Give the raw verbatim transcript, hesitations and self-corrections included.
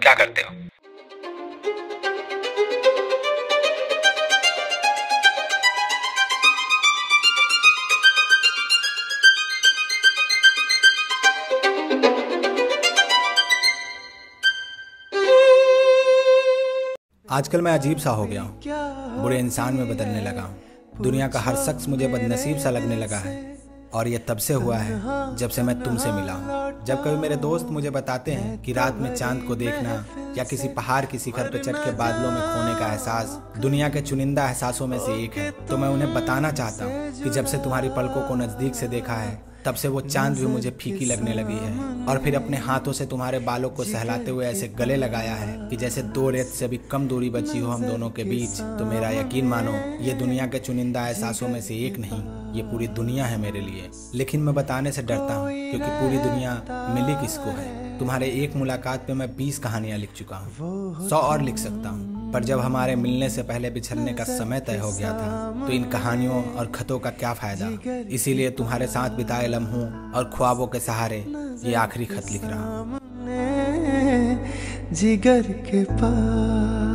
क्या करते हो? आजकल मैं अजीब सा हो गया हूँ, बुरे इंसान में बदलने लगा हूँ। दुनिया का हर शख्स मुझे बदनसीब सा लगने लगा है और ये तब से हुआ है जब से मैं तुमसे मिला हूँ। जब कभी मेरे दोस्त मुझे बताते हैं कि रात में चांद को देखना या किसी पहाड़ की शिखर पर चढ़ के बादलों में खोने का एहसास दुनिया के चुनिंदा एहसासों में से एक है, तो मैं उन्हें बताना चाहता हूँ कि जब से तुम्हारी पलकों को नज़दीक से देखा है तब से वो चांद भी मुझे फीकी लगने लगी है। और फिर अपने हाथों से तुम्हारे बालों को सहलाते हुए ऐसे गले लगाया है कि जैसे दो रेत से भी कम दूरी बची हो हम दोनों के बीच। तो मेरा यकीन मानो, ये दुनिया के चुनिंदा एहसासों में से एक नहीं, ये पूरी दुनिया है मेरे लिए। लेकिन मैं बताने से डरता हूँ क्योंकि पूरी दुनिया मिली किसको है। तुम्हारे एक मुलाकात पे मैं बीस कहानियां लिख चुका हूँ, सौ और लिख सकता हूँ, पर जब हमारे मिलने से पहले बिछड़ने का समय तय हो गया था तो इन कहानियों और खतों का क्या फायदा। इसीलिए तुम्हारे साथ बिताए लम्हों और ख्वाबों के सहारे ये आखिरी खत लिख रहा हूँ। जिगर के पास